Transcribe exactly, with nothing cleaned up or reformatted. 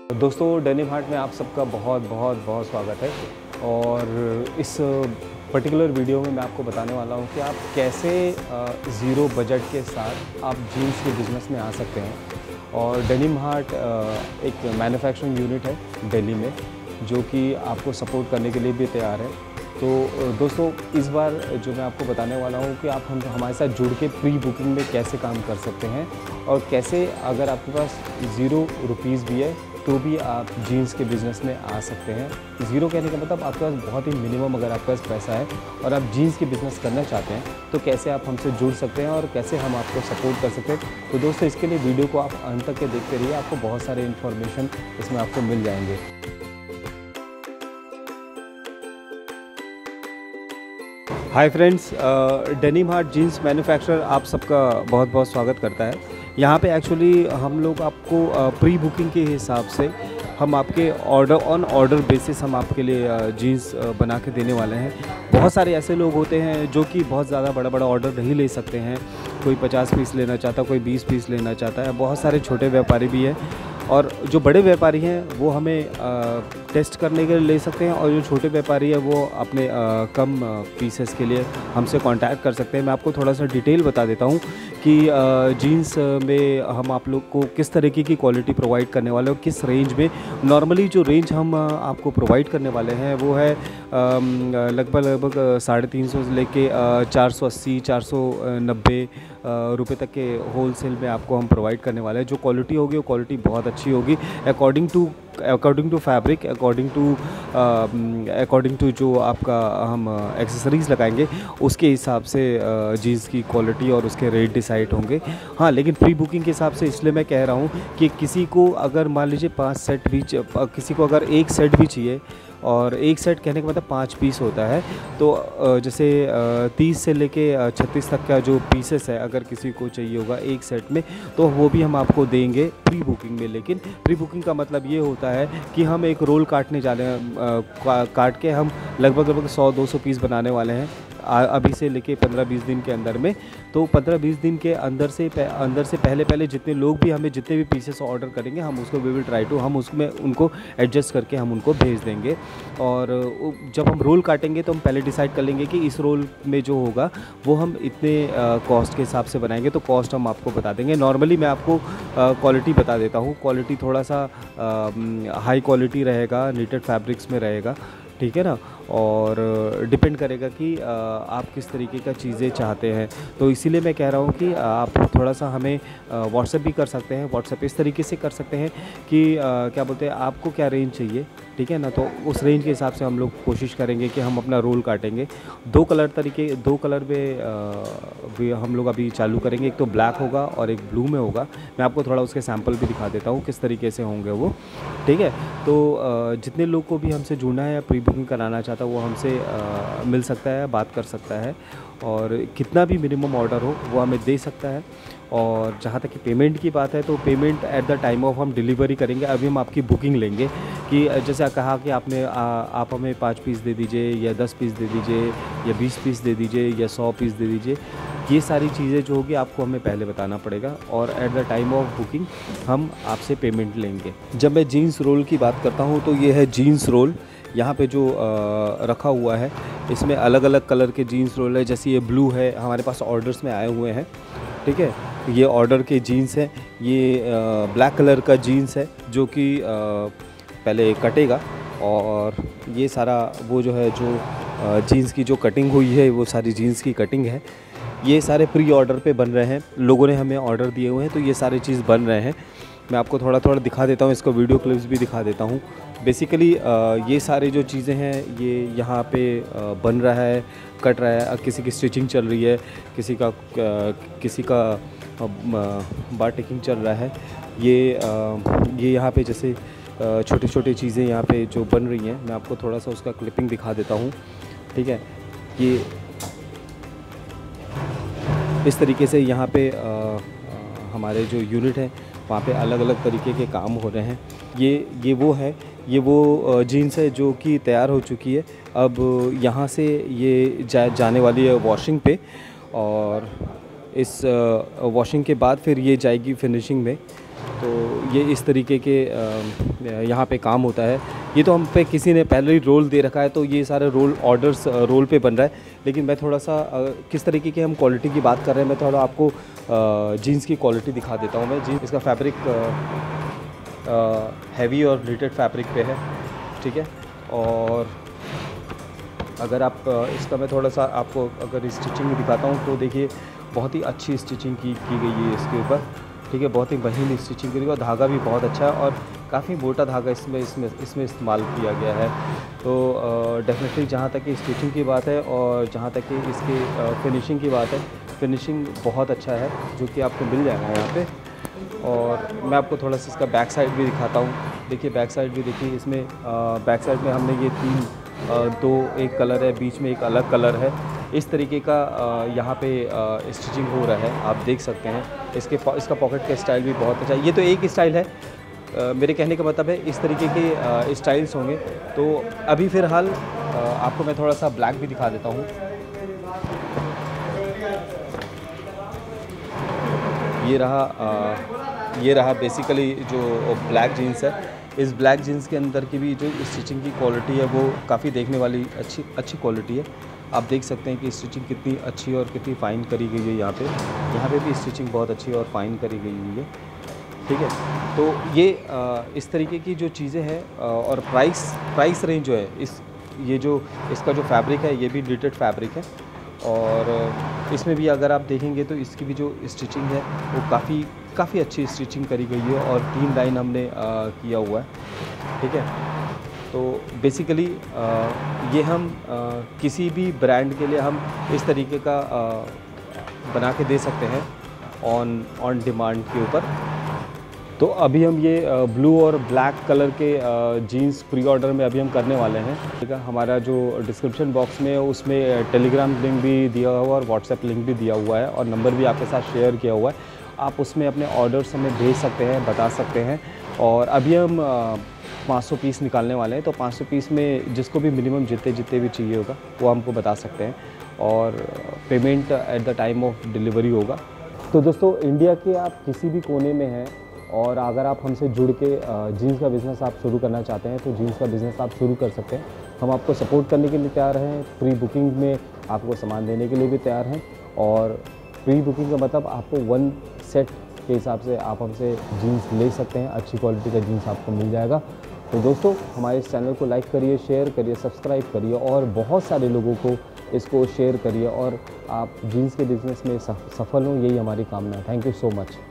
दोस्तों, denim heart में आप सबका बहुत बहुत बहुत स्वागत है। और इस पर्टिकुलर वीडियो में मैं आपको बताने वाला हूं कि आप कैसे ज़ीरो बजट के साथ आप जीन्स के बिज़नेस में आ सकते हैं। और डेनिम हार्ट एक मैन्युफैक्चरिंग यूनिट है दिल्ली में, जो कि आपको सपोर्ट करने के लिए भी तैयार है। तो दोस्तों, इस बार जो मैं आपको बताने वाला हूँ कि आप हम हमारे साथ जुड़ के प्री बुकिंग में कैसे काम कर सकते हैं, और कैसे अगर आपके पास ज़ीरो रुपीज़ भी है तो भी आप जीन्स के बिज़नेस में आ सकते हैं। ज़ीरो कहने का मतलब आपके पास बहुत ही मिनिमम अगर आपके पास पैसा है और आप जीन्स की बिज़नेस करना चाहते हैं, तो कैसे आप हमसे जुड़ सकते हैं और कैसे हम आपको सपोर्ट कर सकते हैं। तो दोस्तों, इसके लिए वीडियो को आप अंत तक के देखते रहिए, आपको बहुत सारे इन्फॉर्मेशन इसमें आपको मिल जाएंगे। Hi friends, Denim Heart jeans manufacturer आप सबका बहुत बहुत स्वागत करता है। यहाँ पे एक्चुअली हम लोग आपको प्री बुकिंग के हिसाब से हम आपके ऑर्डर ऑन ऑर्डर बेसिस हम आपके लिए जीन्स बना के देने वाले हैं। बहुत सारे ऐसे लोग होते हैं जो कि बहुत ज़्यादा बड़ा बड़ा ऑर्डर नहीं ले सकते हैं। कोई पचास पीस लेना चाहता है, कोई बीस पीस लेना चाहता है। बहुत सारे छोटे व्यापारी भी हैं, और जो बड़े व्यापारी हैं वो हमें आ, टेस्ट करने के लिए ले सकते हैं, और जो छोटे व्यापारी है वो अपने आ, कम पीसेस के लिए हमसे कांटेक्ट कर सकते हैं। मैं आपको थोड़ा सा डिटेल बता देता हूँ कि जीन्स में हम आप लोग को किस तरीके की क्वालिटी प्रोवाइड करने वाले हैं, किस रेंज में। नॉर्मली जो रेंज हम आपको प्रोवाइड करने वाले हैं वो है लगभग लगभग साढ़े तीन सौ से लेके चार सौ अस्सी चार सौ नब्बे रुपये तक के होल सेल में आपको हम प्रोवाइड करने वाले हैं। जो क्वालिटी होगी वो क्वालिटी बहुत अच्छी होगी, according to according to fabric, according to according to जो आपका हम एक्सेसरीज़ लगाएंगे उसके हिसाब से जीन्स की क्वालिटी और उसके रेट डिसाइड होंगे। हाँ, लेकिन प्री बुकिंग के हिसाब से इसलिए मैं कह रहा हूँ कि किसी को अगर मान लीजिए पाँच सेट भी, किसी को अगर एक सेट भी चाहिए, और एक सेट कहने का मतलब पाँच पीस होता है, तो जैसे तीस से लेके छत्तीस तक का जो पीसेस है अगर किसी को चाहिए होगा एक सेट में, तो वो भी हम आपको देंगे प्री बुकिंग में। लेकिन प्री बुकिंग का मतलब ये होता है कि हम एक रोल काटने जा रहे हैं, काट के हम लगभग लगभग सौ दो सौ पीस बनाने वाले हैं अभी से लेके पंद्रह बीस दिन के अंदर में। तो पंद्रह बीस दिन के अंदर से अंदर से पहले पहले जितने लोग भी हमें जितने भी पीसेस ऑर्डर करेंगे, हम उसको वी विल ट्राई टू हम उसमें उनको एडजस्ट करके हम उनको भेज देंगे। और जब हम रोल काटेंगे तो हम पहले डिसाइड कर लेंगे कि इस रोल में जो होगा वो हम इतने कॉस्ट के हिसाब से बनाएंगे, तो कॉस्ट हम आपको बता देंगे। नॉर्मली मैं आपको क्वालिटी बता देता हूँ। क्वालिटी थोड़ा सा हाई क्वालिटी रहेगा, नीटेड फैब्रिक्स में रहेगा, ठीक है ना। और डिपेंड करेगा कि आप किस तरीके का चीज़ें चाहते हैं। तो इसीलिए मैं कह रहा हूँ कि आप थोड़ा सा हमें व्हाट्सएप भी कर सकते हैं। व्हाट्सएप इस तरीके से कर सकते हैं कि क्या बोलते हैं, आपको क्या रेंज चाहिए, ठीक है ना। तो उस रेंज के हिसाब से हम लोग कोशिश करेंगे कि हम अपना रोल काटेंगे। दो कलर तरीके दो कलर में भी हम लोग अभी चालू करेंगे। एक तो ब्लैक होगा और एक ब्लू में होगा। मैं आपको थोड़ा उसके सैम्पल भी दिखा देता हूँ किस तरीके से होंगे वो, ठीक है। तो जितने लोग को भी हमसे जुड़ना है या प्री बुकिंग कराना चाहता है वो हमसे आ, मिल सकता है, बात कर सकता है, और कितना भी मिनिमम ऑर्डर हो वो हमें दे सकता है। और जहाँ तक कि पेमेंट की बात है, तो payment at the time of हम डिलीवरी करेंगे। अभी हम आपकी बुकिंग लेंगे कि जैसे कहा कि आपने आ, आप हमें पाँच पीस दे दीजिए, या दस पीस दे दीजिए, या बीस पीस दे दीजिए, या सौ पीस दे दीजिए। ये सारी चीज़ें जो होगी आपको हमें पहले बताना पड़ेगा, और at the time of booking हम आपसे पेमेंट लेंगे। जब मैं जीन्स रोल की बात करता हूँ तो ये है जीन्स रोल। यहाँ पे जो आ, रखा हुआ है, इसमें अलग अलग कलर के जीन्स रोल है। जैसे ये ब्लू है, हमारे पास ऑर्डर्स में आए हुए हैं, ठीक है। ये ऑर्डर के जीन्स हैं। ये ब्लैक कलर का जीन्स है जो कि पहले कटेगा, और ये सारा वो जो है जो जीन्स की जो कटिंग हुई है वो सारी जीन्स की कटिंग है। ये सारे प्री ऑर्डर पे बन रहे हैं, लोगों ने हमें ऑर्डर दिए हुए हैं, तो ये सारी चीज़ बन रहे हैं। मैं आपको थोड़ा थोड़ा दिखा देता हूँ, इसको वीडियो क्लिप्स भी दिखा देता हूँ। बेसिकली ये सारे जो चीज़ें हैं ये यहाँ पे बन रहा है, कट रहा है। किसी की स्टिचिंग चल रही है, किसी का किसी का बार टेकिंग चल रहा है। ये ये यहाँ पे जैसे छोटी छोटी चीज़ें यहाँ पे जो बन रही हैं, मैं आपको थोड़ा सा उसका क्लिपिंग दिखा देता हूँ, ठीक है। ये इस तरीके से यहाँ पे आ, आ, हमारे जो यूनिट है वहाँ पे अलग अलग तरीके के काम हो रहे हैं। ये ये वो है ये वो जीन्स है जो कि तैयार हो चुकी है। अब यहाँ से ये जा, जाने वाली है वॉशिंग पे, और इस वॉशिंग के बाद फिर ये जाएगी फिनिशिंग में। तो ये इस तरीके के यहाँ पे काम होता है। ये तो हम पे किसी ने पहले ही रोल दे रखा है, तो ये सारे रोल ऑर्डर्स रोल पे बन रहा है। लेकिन मैं थोड़ा सा किस तरीके की हम क्वालिटी की बात कर रहे हैं, मैं थोड़ा आपको जीन्स की क्वालिटी दिखा देता हूँ। मैं जीन्स, इसका फैब्रिक हैवी और ग्लिटेड फैब्रिक पे है, ठीक है। और अगर आप इसका मैं थोड़ा सा आपको अगर स्टिचिंग दिखाता हूँ तो देखिए बहुत ही अच्छी स्टिचिंग की की गई है इसके ऊपर, ठीक है। बहुत ही महीन स्टिचिंग करी और धागा भी बहुत अच्छा है और काफ़ी मोटा धागा इसमें इसमें इसमें इस्तेमाल किया गया है। तो डेफिनेटली जहाँ तक कि स्टिचिंग की बात है और जहाँ तक कि इसके फिनिशिंग की बात है, फिनिशिंग बहुत अच्छा है जो कि आपको मिल जाएगा यहाँ पे। और मैं आपको थोड़ा सा इसका बैक साइड भी दिखाता हूँ। देखिए बैक साइड भी देखिए, इसमें बैक साइड में हमने ये तीन दो एक कलर है, बीच में एक अलग कलर है, इस तरीके का यहाँ पे स्टिचिंग हो रहा है, आप देख सकते हैं। इसके इसका पॉकेट का स्टाइल भी बहुत अच्छा है। ये तो एक स्टाइल है, आ, मेरे कहने का मतलब है इस तरीके के स्टाइल्स होंगे। तो अभी फ़िलहाल आपको मैं थोड़ा सा ब्लैक भी दिखा देता हूँ। ये रहा आ, ये रहा बेसिकली जो ब्लैक जीन्स है। इस ब्लैक जीन्स के अंदर की भी जो स्टिचिंग की क्वालिटी है वो काफ़ी देखने वाली अच्छी अच्छी क्वालिटी है। आप देख सकते हैं कि स्टिचिंग कितनी अच्छी और कितनी फ़ाइन करी गई है। यहाँ पे यहाँ पे भी स्टिचिंग बहुत अच्छी और फ़ाइन करी गई हुई है, ठीक है। तो ये आ, इस तरीके की जो चीज़ें हैं और प्राइस प्राइस रेंज जो है, इस ये जो इसका जो फैब्रिक है ये भी ग्लिटेड फैब्रिक है। और इसमें भी अगर आप देखेंगे तो इसकी भी जो स्टिचिंग है वो काफ़ी काफ़ी अच्छी स्टिचिंग करी गई है और तीन लाइन हमने आ, किया हुआ है, ठीक है। तो बेसिकली ये हम आ, किसी भी ब्रांड के लिए हम इस तरीके का आ, बना के दे सकते हैं ऑन ऑन डिमांड के ऊपर। तो अभी हम ये ब्लू और ब्लैक कलर के जीन्स प्री ऑर्डर में अभी हम करने वाले हैं, ठीक है। हमारा जो डिस्क्रिप्शन बॉक्स में है उसमें टेलीग्राम लिंक भी दिया हुआ है और व्हाट्सएप लिंक भी दिया हुआ है और नंबर भी आपके साथ शेयर किया हुआ है। आप उसमें अपने ऑर्डर्स हमें भेज सकते हैं, बता सकते हैं। और अभी हम पाँच सौ पीस निकालने वाले हैं, तो पाँच सौ पीस में जिसको भी मिनिमम जितने जितने भी चाहिए होगा वो हमको बता सकते हैं और payment at the time of delivery होगा। तो दोस्तों, इंडिया के आप किसी भी कोने में हैं और अगर आप हमसे जुड़ के जीन्स का बिज़नेस आप शुरू करना चाहते हैं तो जीन्स का बिज़नेस आप शुरू कर सकते हैं। हम आपको सपोर्ट करने के लिए तैयार हैं, प्री बुकिंग में आपको सामान देने के लिए भी तैयार हैं। और प्री बुकिंग का मतलब आपको वन सेट के हिसाब से आप हमसे जीन्स ले सकते हैं, अच्छी क्वालिटी का जीन्स आपको मिल जाएगा। तो दोस्तों, हमारे इस चैनल को लाइक करिए, शेयर करिए, सब्सक्राइब करिए और बहुत सारे लोगों को इसको शेयर करिए और आप जीन्स के बिज़नेस में सफल हों, यही हमारी कामना है। Thank you so much.